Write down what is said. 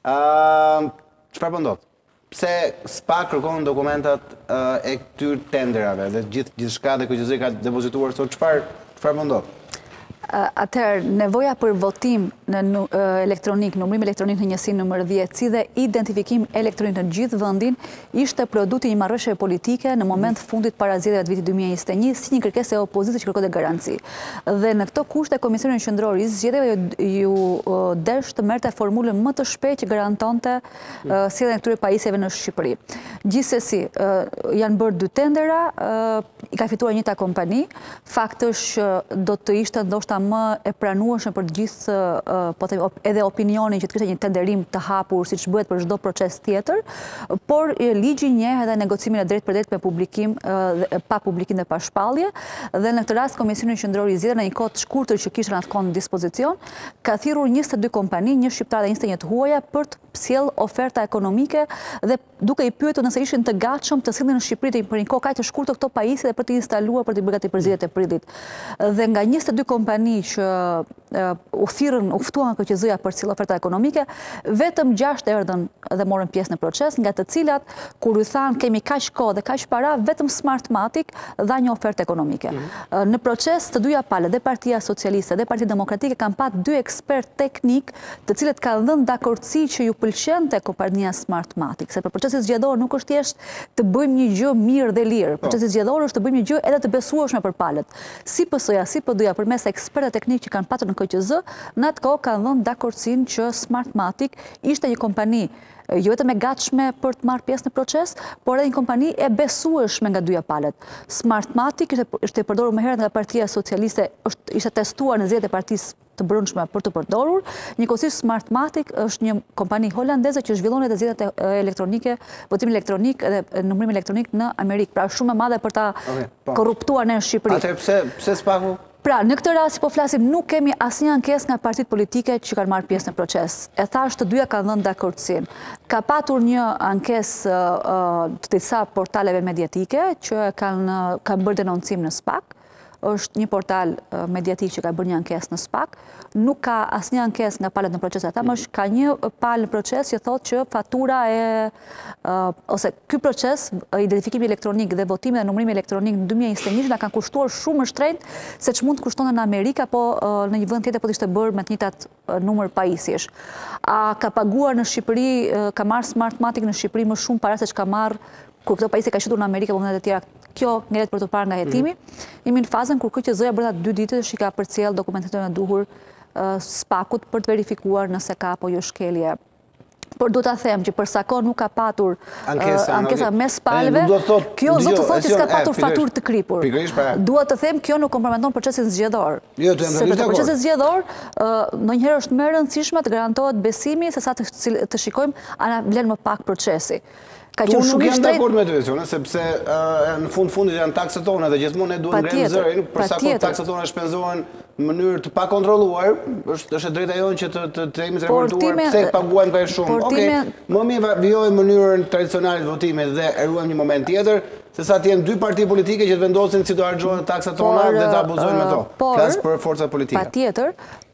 Çfarë po ndodh? Pse SPA kërkon dokumentat e këtyre tenderave dhe gjithçka dhe KQZ ka depozituar sot, çfarë po ndodh? Atëherë, nevoja për votim në elektronik, numërim elektronik në njësinë nëmër 10, si dhe identifikim elektronik në gjithë vendin, ishte produkti një marrëveshje politike në moment fundit para zgjedhjeve të vitit 2021, si një kërkesë e opozitës që kërkonte garanci. Dhe në këto kushte Komisioni Qendror i Zgjedhjeve ju desh të merrte formulën më të shpejtë që garantonte sjelljen e këtyre pajisjeve në Shqipëri. Gjithsesi, janë bërë 2 tendera, i ka fituar njëta kompani. Fakti është do të ishte ndoshta më e pranueshme për të gjithë, po them edhe opinionin që të kishte një tenderim të hapur siç bëhet për çdo proces tjetër, por ligji njeh edhe negocimin e drejtpërdrejtë me publikim, pa publikim dhe pa shpallje, dhe në këtë rast Komisioni Qendror i Zgjedhjeve në një kohë të shkurtër që kishte atë kohë në dispozicion, ka thirrur 22 kompani, një shqiptare dhe 21 të huaja për të sjell oferta ekonomike dhe duke i pyetur nëse ishin të gatshëm të sillnin në Shqipëri për një kohë kaq të shkurtër këto pajisje dhe për të instaluar për të përgatitur për zgjedhjet e prillit. Dhe nga 22 kompani që u ftuan nga KQZ-ja për të sjellë oferta ekonomike, vetëm 6 erdhën dhe morën pjesë në proces, nga të cilat kur u than kemi kaq kohë dhe kaq para, vetëm Smartmatic dha një ofertë ekonomike. Në proces të dyja palët, dhe Partia Socialiste dhe Partia Demokratike kanë pat 2 ekspert teknik, të cilët kanë dhënë dakordsi që ju pëlqente kompania Smartmatic, se për procesin zgjedhor nuk është thjesht të bëjmë një gjë mirë dhe lirë. Procesi zgjedhor është të bëjmë një gjë edhe të besueshme për palët. Si PS-ja, si PD-ja, përmes ekspertëve teknik që kanë patur në KQZ, në atë kohë kanë dhënë dakordsinë që Smartmatic ishte një kompani jo vetëm e gatshme për të marrë pjesë në proces, por edhe një kompani e besueshme nga dyja palët. Smartmatic ishte përdorur më herët nga Partia Socialiste, ishte testuar në zgjedhjet e Partisë të brendshme për të përdorur. Njëkohësisht Smartmatic është një kompani holandeze që zhvillon edhe zgjedhjet elektronike, votim elektronik dhe numërim elektronik në Amerikë. Pra shumë e madhe për ta korruptuar në Shqipëri. Atëherë pse SPA-ku? Pra, në këtë rast, si po flasim, nuk kemi asnjë ankesë nga partitë politike që kanë marrë pjesë në proces. E thash, të dyja kanë dhënë dakordsinë. Ka patur një ankesë të disa portaleve mediatike që kanë bërë denoncim në SPAK. Është një portal mediatik që ka bërë një ankesë në SPAK. Nuk ka asnjë ankesë nga palët në proces. Ata më ka një palë në proces që thotë që fatura ose ky proces, identifikimi elektronik dhe votimi dhe numërimi elektronik në 2021 na kanë kushtuar shumë më shtrenjtë se ç'mund të kushtonte në Amerikë apo në një vend tjetër po të ishte bërë me të njëjtat numër pajisjesh. A ka paguar në Shqipëri, ka marrë Smartmatic në Shqipëri më shumë para se ç'ka marrë kur këto pajisje ka qytur në Amerikë apo vendet e tjera? Kjo ngjelet për të parë nga hetimi. Jemi në fazën kur KQZ-ja brenda 2 ditësh i ka përcjell dokumentacion e duhur SPAK-ut për të verifikuar nëse ka apo jo shkelje. Por do ta them që për sa kohë nuk ka patur ankesa mes palëve, kjo do të thotë që s'ka patur faturë të kripur. Dua të them kjo nuk komprometon procesin zgjedhor. Sepse procesi zgjedhor ndonjëherë është më e rëndësishme të garantohet besimi se sa të shikojmë ana vlen më pak procesi. Unë nuk jam dakord me ty, sepse në fundit janë taksat tona dhe gjithmonë ne duhet ngrejmë zërin, për sa kohë taksat tona shpenzohen në mënyrë të pakontrolluar, është e drejta jonë që të jemi të revoltuar pse paguajmë kaq shumë. Okej, më mirë vijojmë mënyrën tradicionale të votimit dhe e ruajmë një moment tjetër, se sa të jenë 2 parti politike që të vendosin si do harxhohen taksat tona dhe të abuzojnë me to. Flas për forcat politike. Patjetër,